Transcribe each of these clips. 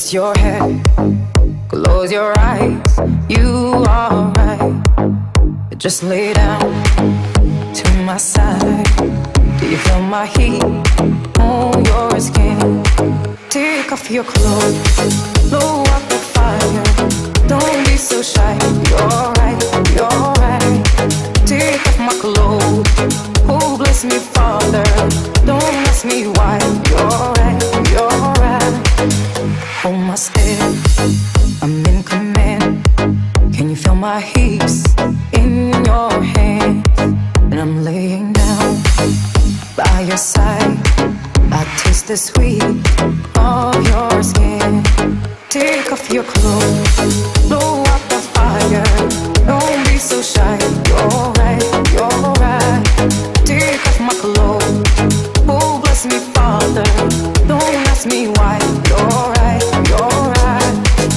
Rest your head, close your eyes. You are right. Just lay down to my side. Do you feel my heat on your skin? Take off your clothes, blow out the fire. Don't be so shy. You're right, you're right. Take off my clothes. Oh, bless me, Father. Don't ask me why. You're right, you're right. Hold my step, I'm in command. Can you feel my hips in your hands? And I'm laying down by your side. I taste the sweet of your skin. Take off your clothes, blow out the fire. Don't be so shy. You're right, you're right. Take off my clothes. Oh, bless me, Father. Don't ask me why. You're right, you're right.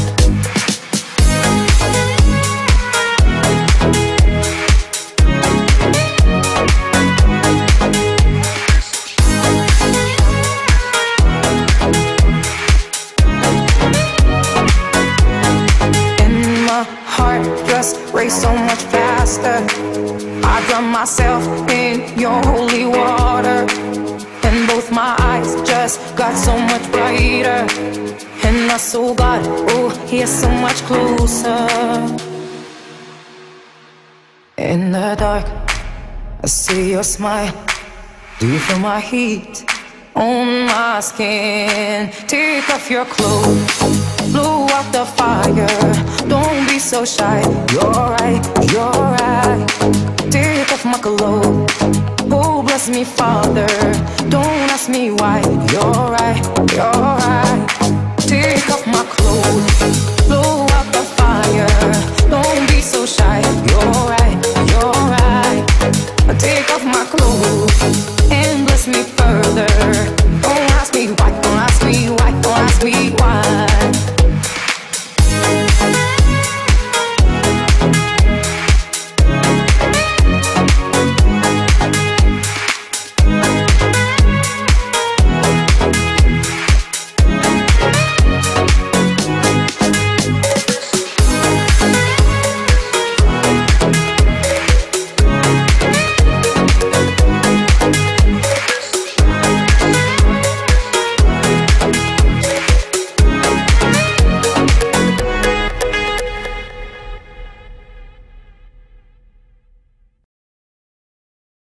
And my heart just raced so much faster. I drown myself in your holy water. And both my eyes just got so much brighter. And I saw God, oh, He's so much closer. In the dark, I see your smile. Do you feel my heat on my skin? Take off your clothes, blow out the fire. Don't be so shy. You're right, you're right.